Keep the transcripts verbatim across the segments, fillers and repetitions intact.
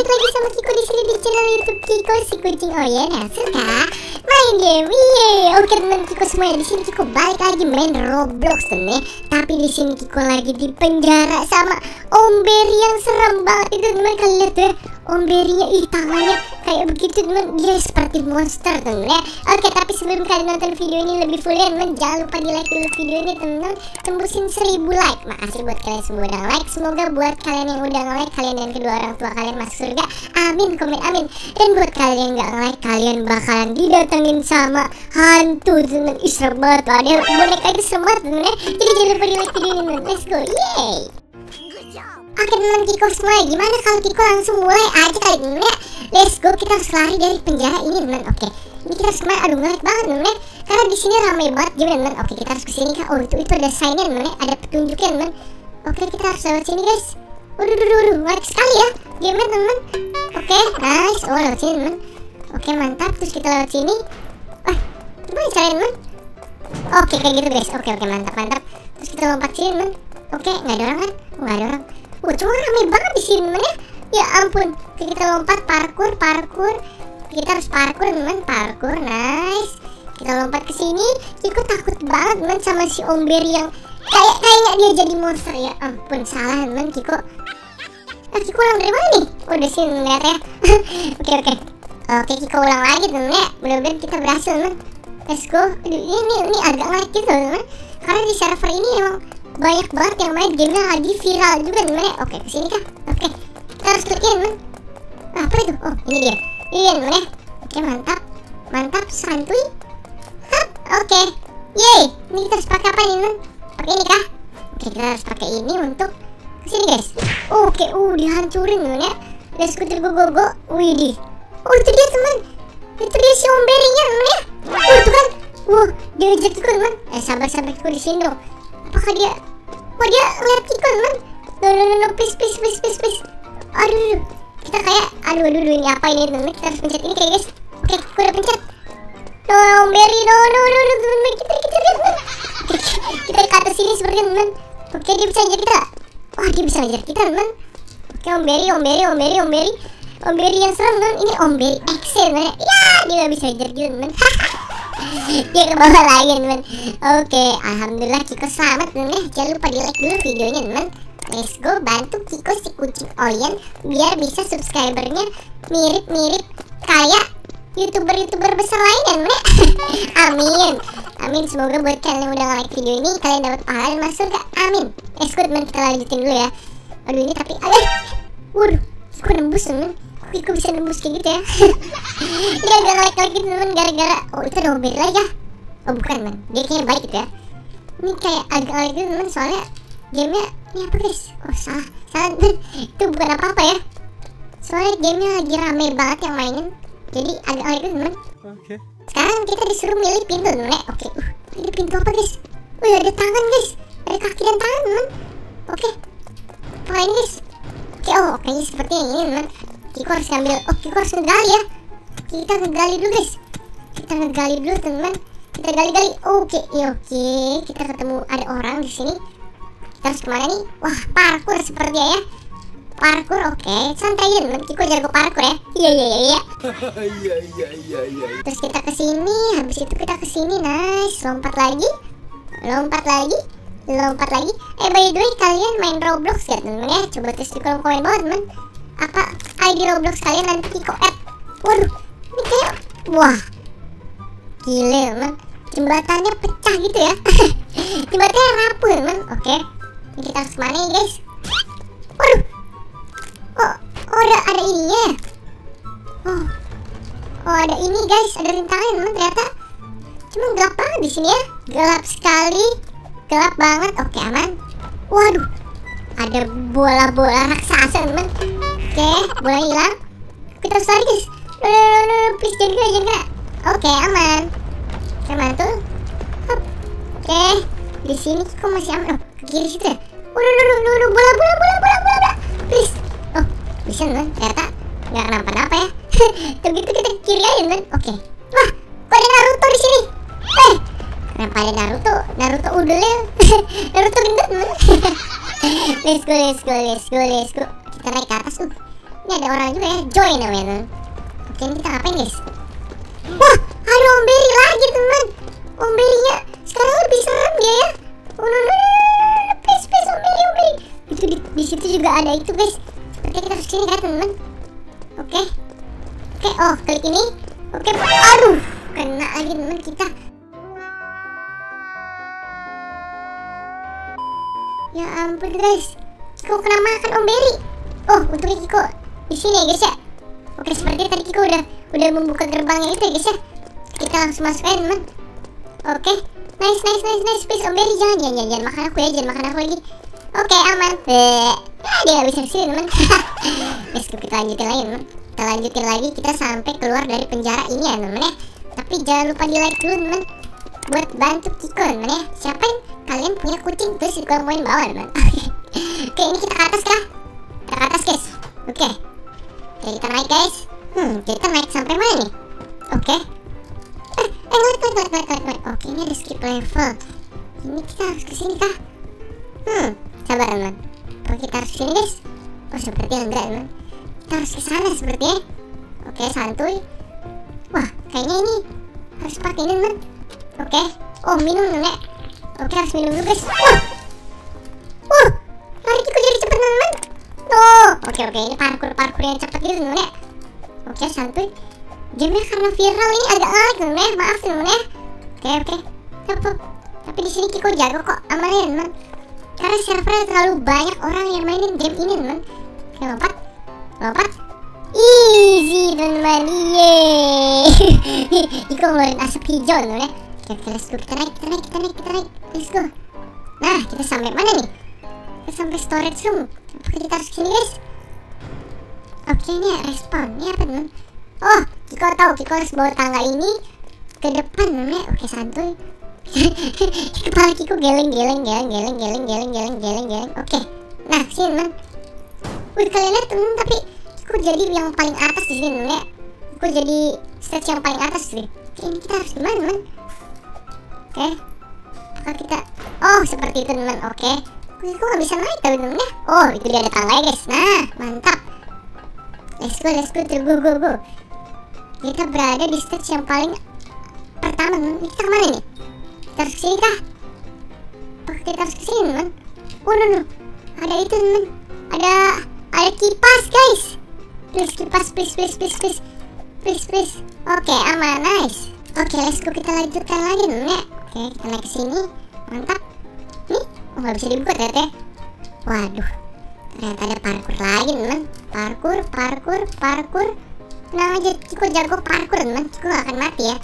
balik lagi sama Kiko di sini di channel YouTube Kiko si kucing Oyen yang suka main game. Yeay, oke teman Kiko semua di sini Kiko balik lagi main Roblox temen. Tapi di sini Kiko lagi di penjara sama Om Berry yang serem banget itu teman. Kalian lihat ya, Om Berry-nya ih tangannya kayak begitu teman, dia seperti monster temen ya. Oke, tapi sebelum kalian nonton video ini lebih full ya teman, jangan lupa di like dulu video ini teman, tembusin seribu like. Makasih buat kalian semua udah like. Semoga buat kalian yang udah nge-like, kalian dan kedua orang tua kalian masuk surga, amin, komen amin. Dan buat kalian yang gak nge-like, kalian bakalan didatengin sama hantu temen. Ih serem banget loh, ada boneka itu serem banget temen ya. Jadi jangan lupa di like video ini temen. Let's go, yeay. Oke teman Kiko semua, gimana kalau Kiko langsung mulai aja kali temen ya. Let's go, kita harus lari dari penjara ini temen. Oke, ini kita harus kemana? Aduh ngelag banget temen ya, karena di sini ramai banget gimana temen. Oke, kita harus kesini kah? Oh itu itu ada sign-nya temen ya, ada petunjuknya temen. Oke, kita harus lewat sini guys. Waduh, waduh, waduh, ngelag sekali ya gimana temen. Oke, nice. Oh lewat sini temen. Oke mantap, terus kita lewat sini. Wah, gimana caranya temen? Oke kayak gitu guys. Oke oke mantap mantap. Terus kita lompat sini temen. Oke, nggak ada orang kan? Oh, nggak ada orang. Wah, cuma ramai banget di sini temen ya. Ya ampun, kita lompat parkur parkur. Kita harus parkur teman, parkur, nice. Kita lompat ke sini. Kiko takut banget teman sama si Om Berry yang kayak kayaknya dia jadi monster ya. Ampun, salah teman Kiko. Eh, Kiko ulang dari mana nih? Oh, udah sini ngeliat ya. Oke oke. Oke, Kiko ulang lagi teman ya. Mudah-mudahan kita berhasil teman. Let's go. Aduh, ini ini agak lag gitu teman. Karena di server ini emang banyak banget yang main gamenya lagi viral juga teman ya. Oke, kesini kah? Oke, kita harus klik teman. Apa itu? Oh, ini dia. Iya temen ya. Oke mantap. Mantap santuy. Hap, oke. Yeay. Ini kita harus pakai apa nih temen? Pakai ini kah? Oke, kita harus pakai ini untuk kesini guys. Oke, uh dihancurin temen ya. Let's go go go go. Widih. Oh itu dia temen. Itu dia si Om Berry-nya temen ya. Oh itu kan. Wow, dia ngejar Kiko temen. Eh sabar sabar Kiko di sini dong. Apakah dia? Wah dia ngeliat Kiko temen. No no no no please please please please please. Aduh. Kita kayak aduh aduh, aduh ini apa ini temen. Kita harus pencet ini kayak guys. Oke, aku udah pencet. No, Om Berry, no, no, no, no, temen. Kita, kita, kita, kita ke atas sini seperti temen. Oke, dia bisa ngejar kita. Wah, dia bisa ngejar kita temen. Oke, Om Berry, Om Berry, Om Berry, Om Berry, Om Berry yang serem temen. Ini Om Berry X temen. Ya, dia gak bisa ngejar kita temen. Dia ke bawah lagi temen. Oke, alhamdulillah Kiko selamat temen. Jangan lupa di like dulu videonya temen. Let's go, bantu Kiko si kucing Oyen biar bisa subscribernya mirip-mirip kayak youtuber-youtuber besar lainnya. Amin, amin. Semoga buat kalian yang udah like video ini kalian dapat pahala dan masuk ke amin. Let's go teman, kita lanjutin dulu ya. Aduh ini tapi aduh, waduh, Kiko nembus temen. Kiko bisa nembus kayak gitu ya. Dia agak like lagi temen gara-gara oh itu ada Om Berry lagi ya. Oh bukan temen, dia kayaknya baik gitu ya. Ini kayak agak like gitu temen soalnya gamenya ini apa guys? Oh salah, salah itu bukan apa-apa ya. Soalnya gamenya lagi rame banget yang mainin, jadi agak agak itu temen. Oke. Sekarang kita disuruh milih pintu temen ya. Oke, uh, ini pintu apa guys? Wih ada tangan guys, ada kaki dan tangan temen. Oke, apa ini guys? Oke, oh kayaknya seperti yang ini temen. Kiko harus ngambil, oh Kiko harus ngegali ya. Kita ngegali dulu guys. Kita ngegali dulu temen. Kita gali-gali. Oke, iya oke. Kita ketemu ada orang di sini. Kita harus kemana nih? Wah parkur seperti ya. Parkur oke, santai aja temen. Kiko jago parkur ya. Iya iya iya iya. Iya iya iya iya. Terus kita kesini, habis itu kita kesini, nice. Lompat lagi, lompat lagi, lompat lagi. Eh by the way kalian main Roblox ya temen ya? Coba tulis di kolom komen bawah temen. Apa I D Roblox kalian nanti Kiko add. Waduh, ini kayak wah gile temen. Jembatannya pecah gitu ya. Jembatannya rapuh temen. Oke. Ini kita harus kemana ya guys? Waduh. Oh, oh ada, ada ininya. Oh, oh ada ini guys, ada rintangan teman ternyata. Cuma gelap banget di sini ya, gelap sekali, gelap banget. Oke aman. Waduh, ada bola-bola raksasa teman. Oke, bola hilang. Kita harus lari guys. No, no, no, no, please jangan kena, jangan kena. Oke aman. Aman tuh. Hop. Oke, di sini kok masih aman. Oh, ke kiri situ ya. Waduh, waduh, waduh, bola, bola, bola, bola, bola, bola. Please. Oh, bisa teman. Ternyata nggak kenapa-napa ya. Begitu kita ke kiri aja teman. Oke. Wah, kok ada Naruto di sini? Eh, kenapa ada Naruto? Naruto udelnya. Naruto gendut teman. Let's go, let's go, let's go, let's go. Kita naik ke atas tuh. Ini ada orang juga ya, join namanya teman. Oke, ini kita ngapain guys? Wah, ada Om Berry lagi teman. Om Berry-nya sekarang lebih serem dia ya. Oh no no no no, please please Om Berry, Om Berry. Itu di, di situ juga ada itu guys. Seperti kita harus sini kan teman. Oke, oke, oh klik ini. Oke, aduh, kena lagi teman kita. Ya ampun guys, Kiko kena makan Om Berry. Oh, untungnya Kiko di sini ya guys ya. Oke, seperti tadi Kiko udah udah membuka gerbangnya itu ya guys ya. Kita langsung masuk aja teman. Oke, nice nice nice nice. Please Om Berry jangan jangan jangan, jangan makan aku ya, jangan makan aku lagi. Oke, aman. Eh, ah, dia nggak bisa kesini teman. Let's go, kita lanjutin lagi teman. Kita lanjutin lagi, kita sampai keluar dari penjara ini ya teman ya. Tapi jangan lupa di like dulu teman, buat bantu Kiko teman ya. Siapa yang kalian punya kucing terus di kolom komen bawah teman. Oke, ini kita ke atas kah? Kita ke atas guys. Oke, oke kita naik guys. Hmm, kita naik sampai mana nih? Oke. Eh, eh naik naik naik naik naik. Oke, ini ada skip level. Ini kita harus kesini kah? Hmm, sabar teman. Apa kita harus kesini guys? Oh sepertinya enggak teman. Kita harus ke sana sepertinya. Oke, santuy. Wah, kayaknya ini harus pakai ini teman. Oke. Oh, minum teman. Oke, harus minum dulu guys. Wah, wah, lari Kiko jadi cepet teman. Oh, oke oke, ini parkur parkur yang cepet gitu teman ya. Oke, santuy. Gamenya karena viral ini agak lag teman ya, maaf teman ya. Oke oke. Tapi, tapi di sini Kiko jago kok, aman ya teman. Karena servernya terlalu banyak orang yang mainin game ini teman. Oke, lompat, lompat. Easy teman, yeay. Kiko ngeluarin asap hijau teman ya. Oke, okay, let's go, kita naik, kita naik, kita naik, kita naik, let's go. Nah, kita sampai mana nih? Kita sampai storage room. Apakah kita harus kesini guys? Oke, okay, ini respawn, ini apa teman? Oh, Kiko tahu, Kiko harus bawa tangga ini ke depan teman ya. Oke, okay, santuy. Kepala Kiko geleng, geleng, geleng, geleng, geleng, geleng, geleng, geleng, geleng. Oke, okay. Nah, sini teman. Wih, kalian lihat teman, tapi Kiko jadi yang paling atas di sini teman ya. Kiko jadi stage yang paling atas sih. Oke, ini kita harus gimana teman? Oke, apakah kita, oh seperti itu teman. Oke, kok nggak bisa naik tapi temen ya. Oh, itu dia ada tangga ya guys. Nah, mantap. Let's go, let's go, go, go, go. Kita berada di stage yang paling pertama teman. Kita kemana nih? Kita harus kesini kah? Apakah kita harus kesini teman? Oh no no, ada itu teman. Ada ada kipas guys. Please kipas, please please please please please please. Oke, aman, nice. Oke, let's go, kita lanjutkan lagi teman ya. Oke, kita naik ke sini. Mantap. Nih, oh nggak bisa dibuka ternyata. Waduh, ternyata ada parkur lagi teman. Parkur, parkur, parkur. Tenang aja, Kiko jago parkur teman. Kiko gak akan mati ya.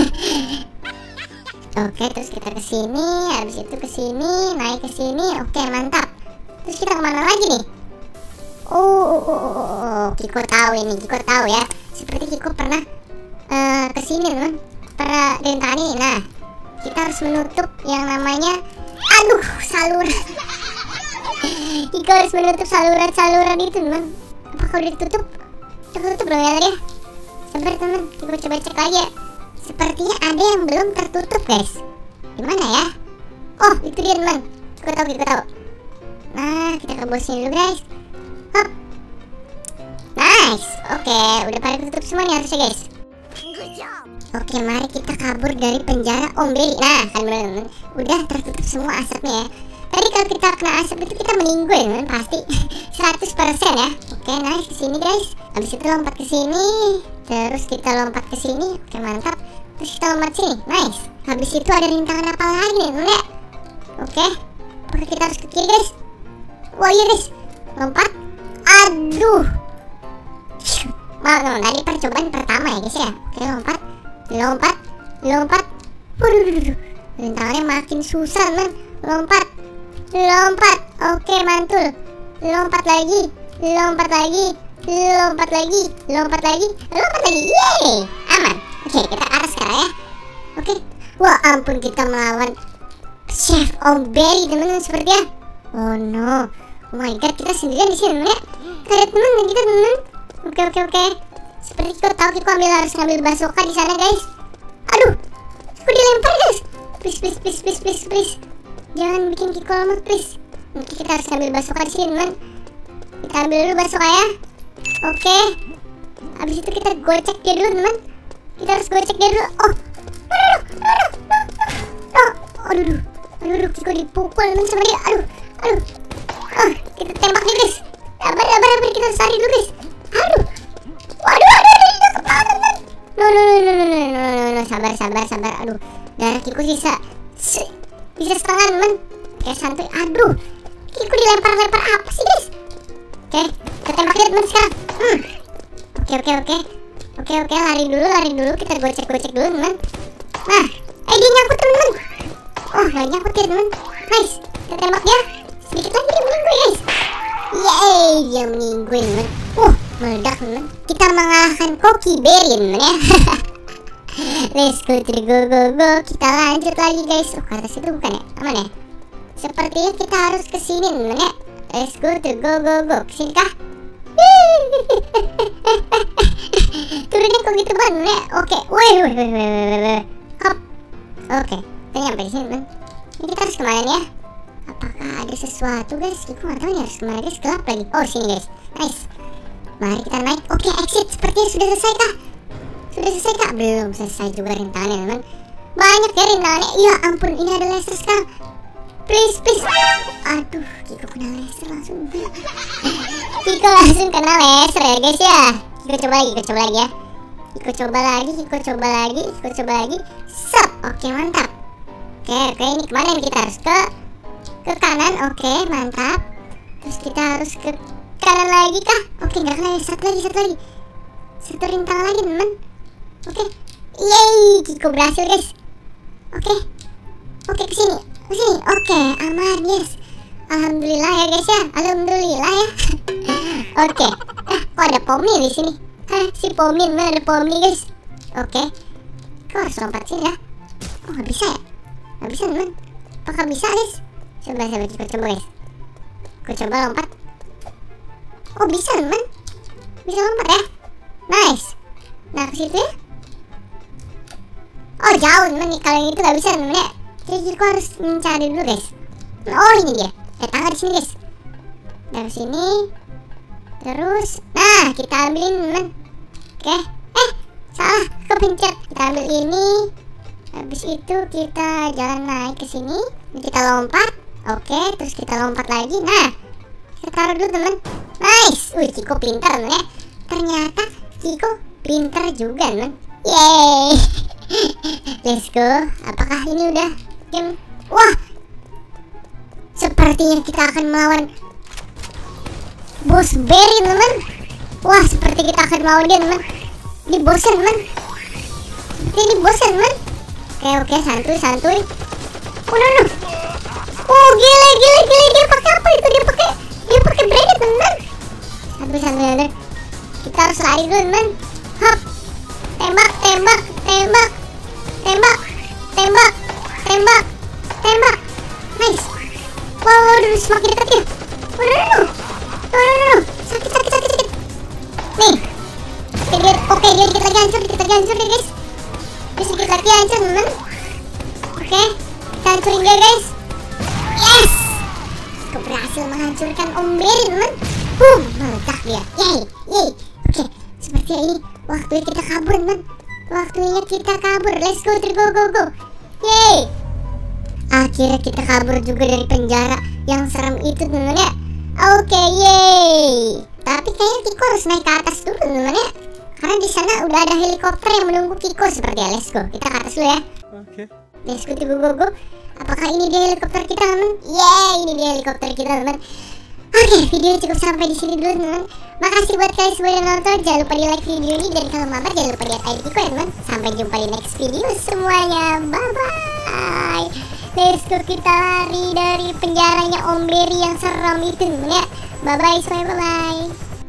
Oke, terus kita ke sini, habis itu ke sini, naik ke sini. Oke, mantap. Terus kita kemana lagi nih? Oh, oh, oh, oh, oh. Kiko tahu ini, Kiko tahu ya. Seperti Kiko pernah uh, ke sini teman. Para dentani. Nah, kita harus menutup yang namanya, aduh, saluran. Kiko harus menutup saluran-saluran itu teman. Apakah udah ditutup? Udah tutup dong ya tadi ya. Sabar teman, Kiko coba cek lagi ya. Sepertinya ada yang belum tertutup guys. Gimana ya? Oh, itu dia teman. Kiko tahu, Kiko tahu. Nah, kita ke bawah sini dulu guys. Hop. Nice. Oke, udah pada tutup semua nih harusnya guys. Oke, mari kita kabur dari penjara Om Berry. Nah, kan bener teman, udah tertutup semua asapnya ya. Tadi kalau kita kena asap itu kita meninggal ya teman, pasti seratus persen ya. Oke, nice, kesini guys. Habis itu lompat ke sini, terus kita lompat ke sini. Oke, mantap. Terus kita lompat sini, nice. Habis itu ada rintangan apa lagi nih teman ya. Oke, apakah kita harus ke kiri guys? Wah iya guys, lompat. Aduh, maaf teman, tadi percobaan pertama ya guys ya. Oke, lompat. Lompat, lompat. Waduh, rintangannya makin susah teman. Lompat, lompat. Oke, mantul. Lompat lagi, lompat lagi, lompat lagi, lompat lagi, lompat lagi. Yeay, aman. Oke, kita ke atas sekarang ya. Oke, wah ampun, kita melawan Chef Om Berry teman-teman sepertinya. Oh no, oh my god, kita sendirian di sini ya. Kayak teman kita teman. Oke oke oke. Seperti Kiko tahu, Kiko ambil harus ngambil basoka di sana guys. Aduh, Kiko dilempar guys. Please please please please please please. Jangan bikin Kiko lemot please. Mungkin kita harus ngambil basoka di sini teman. Kita ambil dulu basoka ya. Oke. Habis itu kita gocek dia dulu teman. Kita harus gocek dia dulu. Oh. Oh, aduh, aduh, aduh, aduh, Kiko dipukul teman sama dia. Aduh, aduh. Oh, kita tembak dia guys. Sabar, sabar, sabar, kita harus lari dulu guys. Aduh. Waduh, aduh, aduh, dia kepala teman. No, no, no, no, no, no, no, no, no, sabar, sabar, sabar. Aduh, darah Kiko bisa, bisa setengah teman. Kayak santuy. Aduh, Kiko dilempar-lempar apa sih guys? Oke, kita tembak dia teman sekarang. Hmm. Oke, oke, oke. Oke, oke, lari dulu, lari dulu. Kita gocek-gocek dulu teman. Nah, eh dia nyangkut teman. Oh, nggak nyangkut ya teman. Nice, kita tembak dia. Sedikit lagi dia meninggal guys. Yeay, dia meninggal teman. Uh, meledak teman. Kita mengalahkan Koki Berry teman ya. Let's go to the go go go. Kita lanjut lagi guys. Oh, ke atas itu bukan ya? Aman ya? Sepertinya kita harus ke sini teman ya. Let's go to the go go go. Kesini kah? Turunnya kok gitu banget ya? Oke, woi woi woi woi. Hop. Oke, kita nyampe di sini teman. Ini kita harus kemana ya? Apakah ada sesuatu guys? Kita nggak tahu nih harus kemana guys. Gelap lagi. Oh sini guys. Nice. Mari kita naik. Oke, exit. Sepertinya sudah selesai kah? Sudah selesai kah? Belum selesai juga rintangannya teman. Banyak ya rintangannya. Ya ampun, ini ada laser sekarang. Please, please. Aduh, Kiko kena laser langsung. Kiko langsung kena laser ya guys ya. Kita coba lagi, kita coba lagi ya. Kiko coba lagi, Kiko coba lagi, Kiko coba lagi. Sep, oke mantap. Oke, oke ini kemana nih? Kita harus ke ke kanan, oke mantap. Terus kita harus ke kanan lagi kah? Oke nggak kena, satu lagi, satu lagi, satu rintang lagi teman. Oke, yeay, Kiko berhasil guys. Oke, oke kesini, kesini, oke aman yes. Alhamdulillah ya guys ya, alhamdulillah ya. Oke, eh kok ada Pomni di sini? Hah, si Pomni mana ada Pomni guys? Oke, kok harus lompat sini ya? Oh nggak bisa ya? Nggak bisa teman? Apakah bisa guys? Coba coba kita coba guys. Aku coba lompat. Oh bisa teman? Bisa lompat ya? Nice. Nah ke situ ya? Oh jauh teman nih, kalau yang itu nggak bisa teman ya. Jadi aku harus mencari dulu guys. Oh ini dia. Eh tangga di sini guys. Dari sini. Terus, nah kita ambilin teman. Oke. Eh salah, kepencet. Kita ambil ini. Habis itu kita jalan naik ke sini. Kita lompat. Oke, terus kita lompat lagi. Nah, kita taruh dulu teman. Nice. Wih, Kiko pintar teman ya. Ternyata Kiko pintar juga teman. Yeay. Let's go. Apakah ini udah game? Wah, sepertinya kita akan melawan Bos Berry teman. Wah, seperti kita akan melawan dia teman. Ini bosan teman. Ini bosan teman. Oke oke santuy santuy. Oh no no. Oh gila gila gila, dia pakai apa itu? Dia pakai dia pakai grenade teman. Santuy santuy santuy. Kita harus lari dulu teman. Hop. Tembak tembak tembak tembak tembak tembak tembak. Nice. Wow, wow, semakin dekat ya. Oh no no no. No no no. Sakit sakit sakit sakit. Nih. Oke dia, oke dia dikit lagi hancur, dikit lagi hancur deh guys. Dia sedikit lagi hancur teman. Oke, kita hancurin dia guys. Yes, kita berhasil menghancurkan Om Berry teman. Boom, meledak dia. Yeay, yeay. Oke, seperti ini waktunya kita kabur teman. Waktunya kita kabur. Let's go, go go go. Yeay. Akhirnya kita kabur juga dari penjara yang serem itu teman ya. Oke, yeay. Tapi kayaknya Kiko harus naik ke atas dulu teman ya. Karena di sana udah ada helikopter yang menunggu Kiko seperti ya. Let's go, kita ke atas dulu ya. Oke. Let's go, go, go, go. Apakah ini dia helikopter kita teman? Yeay, ini dia helikopter kita teman. Oke, video cukup sampai di sini dulu teman. Makasih buat kalian semua yang nonton. Jangan lupa di like video ini, dan kalau mabar jangan lupa lihat I D Kiko ya teman. Sampai jumpa di next video semuanya. Bye bye. Let's go, kita lari dari penjaranya Om Berry yang seram itu teman ya. Bye bye semuanya, bye bye.